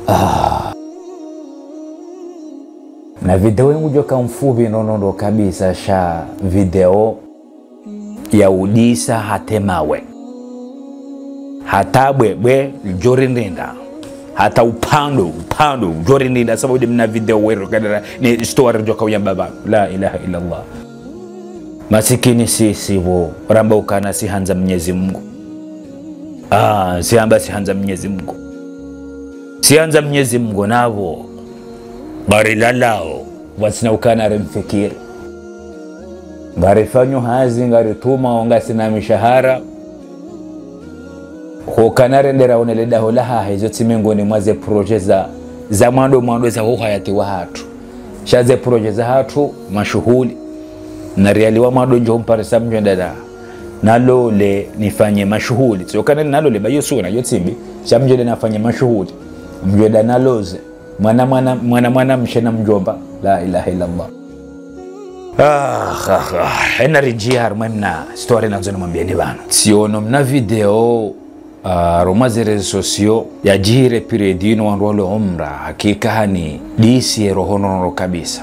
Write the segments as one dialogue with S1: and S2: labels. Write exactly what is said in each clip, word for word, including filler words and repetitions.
S1: Ah. Na video yangu joka mfupi nonondo kabisa sha video ya udisa hatemawe. Hata bwe jori ndenda. Hata upando upando jori ndenda sababu mna video wero kadara ni story joka uyambaba. La ilaha illa Allah. Masikini sisi wo ramba ukana si hanza Mwenyezi Mungu. Ah, si hamba si hanza Mwenyezi Mungu. Si hanza Mwenyezi Mungu navo bari lalao wasina ukana remfikiri. Ngari fanyo hazi ngari tuma onga sina mishahara. Hukana rendera uneleda hulaha hizo timingoni mwaze proje za za mwando mwando za uhayati wa hatu. Shaze proje za hatu mashuhuli. Na reali wa mwado njo mpare samjwe ndada. Nalo le nifanye mashuhuli. Tsokana nalo le bayo suna yotimbi. Shamjwe le nafanye mashuhuli. Mjweda naloze. Mwana mwana mwana mwana mshena mjomba. La ilaha illa Allah. Ah, ah, ah. Ena rijia harumena story na mzoni mwambieni bano. Siono mna video uh, romaze rezo sosio ya jire piredino wanrolo umra. Hakika hani disi rohonono kabisa.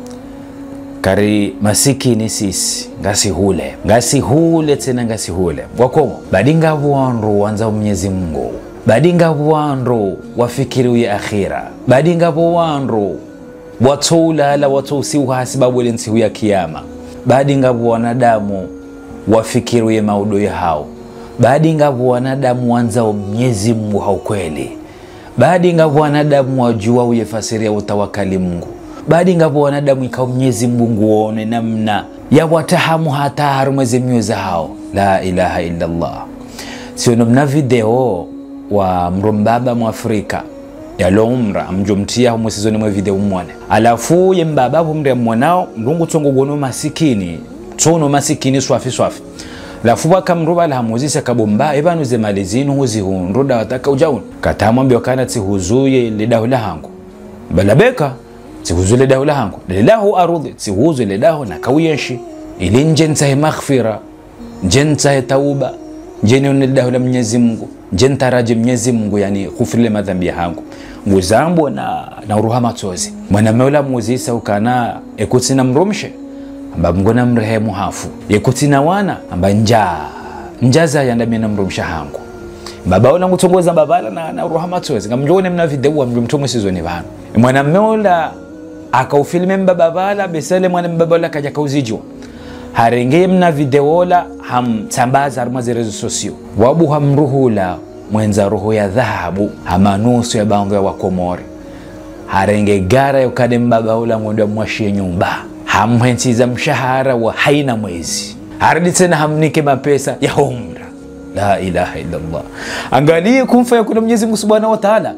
S1: Kari masikini sisi ngasi hule. Ngasi hule tena ngasi hule. Wakomo badinga wanro wanza Mwenyezi Mungu. Badinga wanro wafikiri uye akhira. Badinga wanro watoula la watosiwa sababu ile nsihu ya kiyama. Badinga wanadamu wafikiri uye maudo ya hao. Badinga wanadamu wanza Mwenyezi Mungu hao kweli. Badinga wanadamu wajua uye fasiri ya utawakali Mungu. Baadi ngapo wanadamu ikao Mwenyezi Mungu uone namna ya watahamu hata harumweze mioza hao. La ilaha illa Allah. Sio mna video wa mrumbaba mwafrika ya lomra mjomtia humo sizoni mwe video mwane. Alafu ye mbaba humre mwanao mrungu tongo gono masikini. Tono masikini swafi swafi. Alafu waka mruba la hamuzisa kabomba ebanu ze malizinu huzi hunruda wataka ujaun. Katamwambi wakana tihuzuye lidahula hangu. Balabeka tihuzu ledaho la hangu. Ledaho arudhi tihuzu ledaho na kawiyeshi. Ili njentahe maghfira. Njentahe tauba. Njeni unedaho la Mwenyezi Mungu. Njentaraji Mwenyezi Mungu yani kufrile madhambi ya hangu. Nguzambo na, na uruhama tozi. Mwana meula muzisa ukana ekutina mrumshe. Amba mgona mrehemu hafu. Ekutina wana amba njaa. Njaza yandamia na mrumsha hangu. Baba ona ngutongoza babala na na uruhama tozi. Ngamjone mna video wa mjumtomo sizoni vano. Mwana meula akaufilme mbabala besele mwana mbabala kaja kauzijwa. Harenge mna videola hamtambaza harumazi rezo sosio. Wabu hamruhula mwenza roho ya dhahabu hamanusu ya bango ya wakomori. Harenge gara yukade mbabala mwendo mwashie nyumba. Hamhentiza mshahara wa haina mwezi. Haridi tena hamnike mapesa ya umra. La ilaha illa Allah. Angalie kumfa ya kuna Mwenyezi Mungu Subhanahu wa Ta'ala.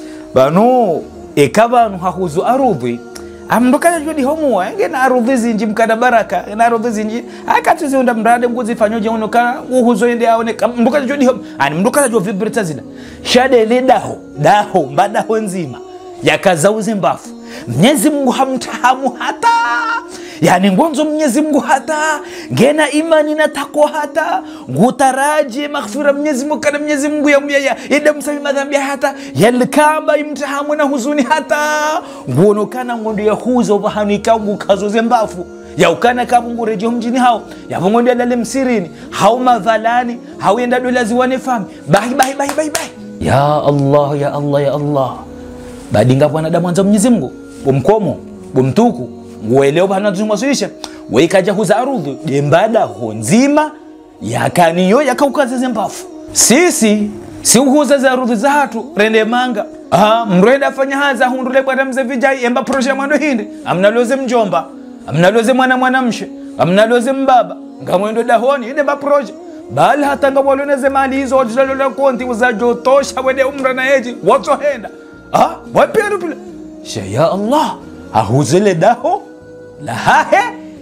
S1: Banu ikaba nuhahuzu arudhi. Amndoka jodi homu enge na arudhi zinji mkada baraka na arudhi zinji akatuzi unda mrade nguzi fanyoje unoka uhuzo ende aone mndoka jodi homu ani mndoka jodi vibrita zina shade le daho daho mbadaho nzima yakazauze mbafu Mwenyezi Mungu hamtahamu hata yani ngonzo Mwenyezi Mungu hata ngena imani na takwa hata ngutaraji maghfira Mwenyezi Mungu kana Mwenyezi Mungu ya ya ida msafi madhambi hata yalikamba imtahamu na huzuni hata nguonokana ngondo ya huzo bahanika ngukazoze mbafu ya ukana kabungu rejo mjini hao ya vongondo dale msirini hao madhalani hao enda dola ziwane fami bahi bahi bahi bahi bahi ya Allah ya Allah ya Allah badinga wanadamu wanza Mwenyezi Mungu umkomo umtuku nguelewa bana tuzungumzisha weikaja kuza arudhi jembada honzima yakaniyo yakaukaza mbafu sisi si uhuza za arudhi za hatu rende manga ah mrenda fanya haza hundule bwana mzee vijai emba proje mwando hindi amnaloze mjomba amnaloze mwana mwanamshe amnaloze mbaba ngamwendo dahoni inde ba proje bali hata ngabwaloneze mali hizo wajalola konti uzajotosha wede umra na eji watohenda ah waperu pile ya Allah ahuzele daho la hahe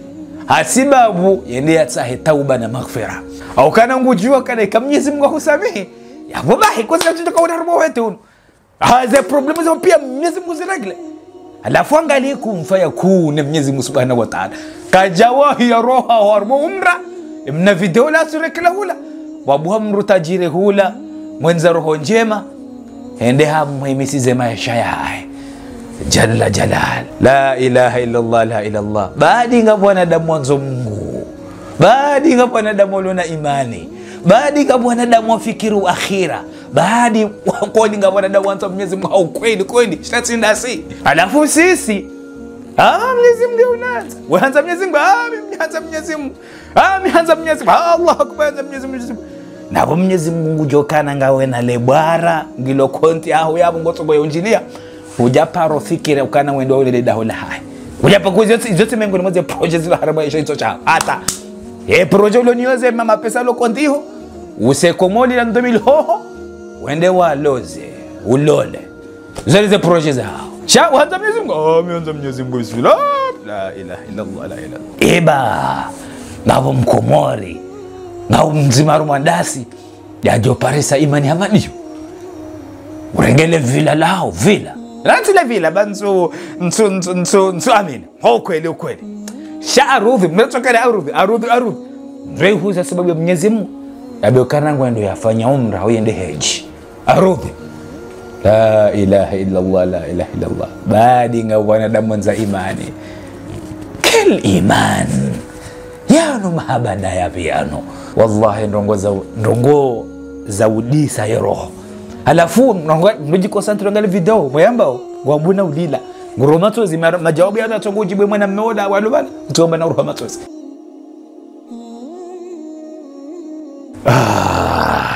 S1: hasibabu yende yatsahe tauba na maghfira au kana ngujua kana Mwenyezi Mungu akusamehe ya wallahi kwa sababu tutakaona roho wetu haza problemu za pia Mwenyezi Mungu ziregle alafu angalie kumfanya kuna Mwenyezi Mungu Subhanahu wa Ta'ala kajawahi ya roho harmo umra mna video la surekla hula wabu hamru tajire hula mwenza roho njema ende hamuhimisize maisha yae jalla jalal. La ilaha illallah, la ilallah. Baadi nga mwanadamu wanzo Mungu, baadi nga mwanadamu lona imani, baadi nga mwanadamu wafikiru akhira, baadi wakoni nga mwanadamu wanzo Mwenyezi Mungu haukweli kweli shtatindasi. Alafu sisi ah Mwenyezi Mungu unaanza waanza Mwenyezi Mungu, ah mimi Mwenyezi Mungu, ah mimi Mwenyezi Mungu, Allahu akbar, Mwenyezi Mungu nabo Mwenyezi Mungu jokana ngawe na lebwara ngilo konti aho yabo ngoto yonjilia hujaparo fikira ukana wendo ile dahola hai hujapa kuzote zote mengo moze project zilo haraba isho ito cha hata e project lo nioze mama pesa lo kontiho usekomoli na ndomili hoho wende waloze ulole zile ze project zao cha uanza Mwenyezi Mungu, ah mwanza Mwenyezi Mungu bismillah la ilaha illallah la ilaha eba nabo mkomori na mzima rumandasi yajo parisa imani hamadiyo urengele vila lao vila lanzi la vila banzo nso nso nso nso amin ho kweli kweli sha arudhi mnatokana arudhi arudhi arudhi ndio huza sababu ya Mwenyezi Mungu yabekana ngwendo yafanya umra au yende haji arudhi. La ilaha illallah, la ilaha illallah. Baadi nga wanadamu za imani kil iman yano mahabada ya piano wallahi ndongo za ndongo za udisa ya roho. Alafu ndoji concentrate ngali video moyamba ngwambuna udila nguromatozi majawabu ya natongo jibwe mwana mmeoda walubana utomba na uromatozi. Ah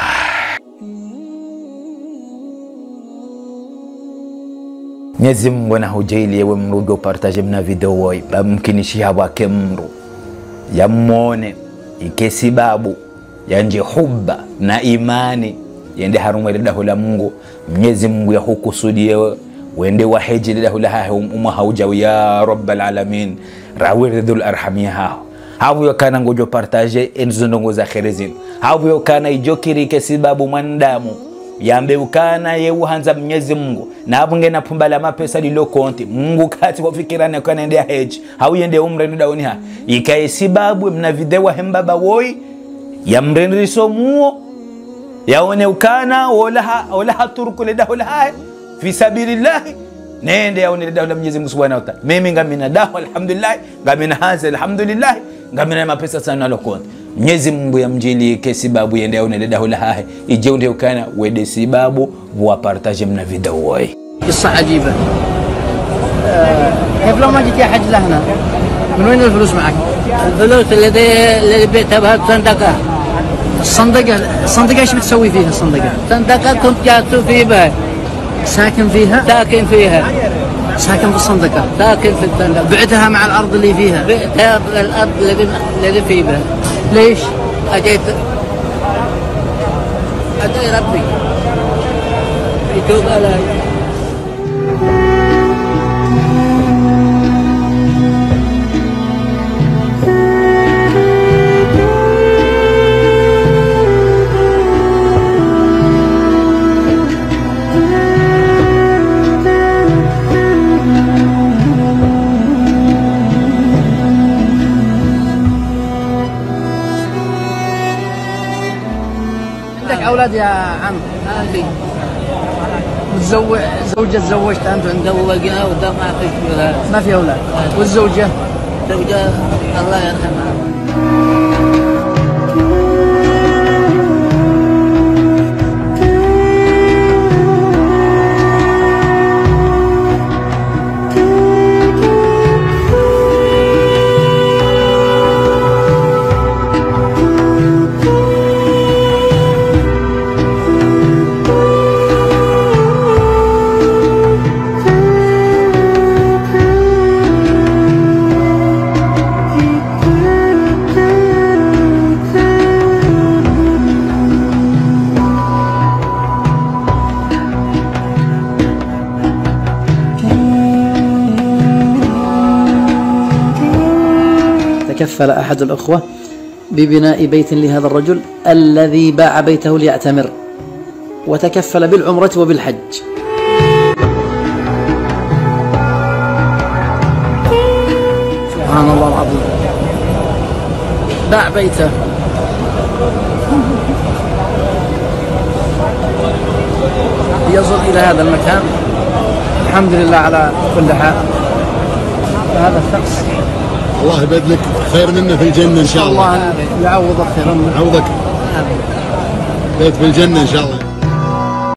S1: Mwenyezi Mungu na hujaili yewe mrugo partage mna video woi bamkinishi wake mru ya muone ikesi babu yanje hubba na imani yende harumu ile dahu la Mungu. Mwenyezi Mungu ya hukusudie wende waheji ile dahu la hae umma hauja ya rabbal alamin rawirdul arhamia hao hawo yakana ngojo partage enzo ndongo za kherezin hawo yakana ijokiri ikesi babu mwandamu yambe ukana ye uhanza Mwenyezi Mungu na abunge na pumbala mapesa lilo konti Mungu kati wafikirana kwa nendea hedge hau yende umre ndaoni ha ikae sibabu mna videwa hembaba woi ya mrenriso muo yaone ukana wala ha wala haturuku lidahu la fi sabilillah nende yaone lidahu la Mwenyezi Mungu subhanahu wa ta'ala. Mimi ngamina dahu alhamdulillah ngamina haza alhamdulillah ngamina mapesa sana lo konti Mwenyezi Mungu ya mjili ke sababu yende yaone lidahu la hae ije unde ukana wede sababu wa partage mna video woi.
S2: قصة عجيبة. كيف لو ما جيت يا حج لهنا؟ من وين الفلوس معك؟ الفلوس اللي اللي بيتها بها الصندقة. الصندقة الصندقة ايش بتسوي فيها الصندقة؟ الصندقة كنت جالس في بها. ساكن فيها؟ ساكن فيها. ساكن في الصندقة؟ ساكن في الصندقة. بعتها مع الأرض اللي فيها؟ بعتها الأرض اللي اللي في بها. ليش؟ أجيت أدعي ربي يتوب علي. عندك أولاد يا عم؟ عندي. متزوج زوجة تزوجت أنت عندك؟
S3: زوجها وده ما فيش ولا
S2: ما في أولاد. والزوجة؟
S3: زوجها الله يرحمها.
S2: تكفل أحد الأخوة ببناء بيت لهذا الرجل الذي باع بيته ليعتمر، وتكفل بالعمرة وبالحج. سبحان الله العظيم، باع بيته يصل إلى هذا المكان. الحمد لله على كل حال. هذا الشخص
S4: الله يبدلك خير منه في الجنة إن شاء الله.
S2: الله يعوضك خير منه.
S4: يعوضك بيت في الجنة إن شاء الله.